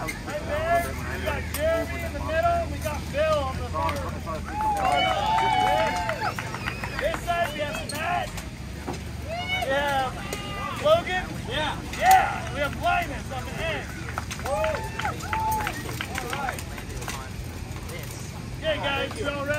We got Jeremy in the middle. We got Bill on the far side. This side we have Matt. We have Logan. Yeah. Yeah. We have Linus on the end. All right. Okay, guys, you all ready?